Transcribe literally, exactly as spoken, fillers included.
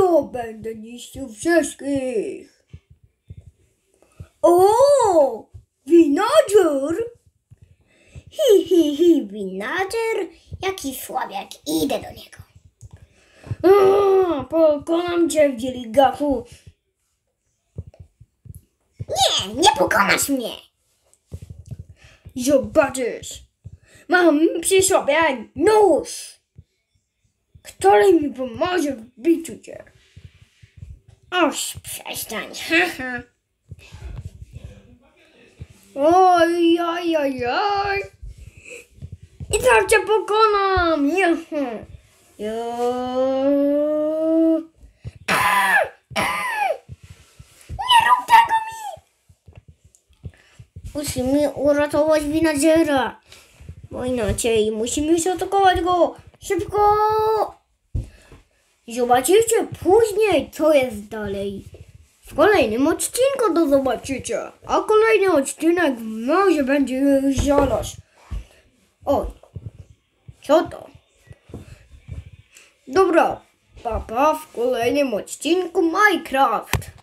to będę niszczył wszystkich. O, winodżer! Hi, hi, hi, winodżer? Jaki słabiak, idę do niego. A, pokonam cię, wieligachu. Nie, nie pokonasz mnie. Zobaczysz, mam przy sobie nóż, który mi pomoże w biciu cię. Oż, przestań, haha. Oj, oj, oj, oj. I tak cię pokonam. Juhu. Jo. Nie rób tego mi! Musimy uratować winodżera. Bo inaczej musimy zaatakować go. Szybko. Zobaczycie później, co jest dalej. W kolejnym odcinku to zobaczycie. A kolejny odcinek może będzie już zaraz. Oj, co to? Dobra, papa w kolejnym odcinku Minecraft.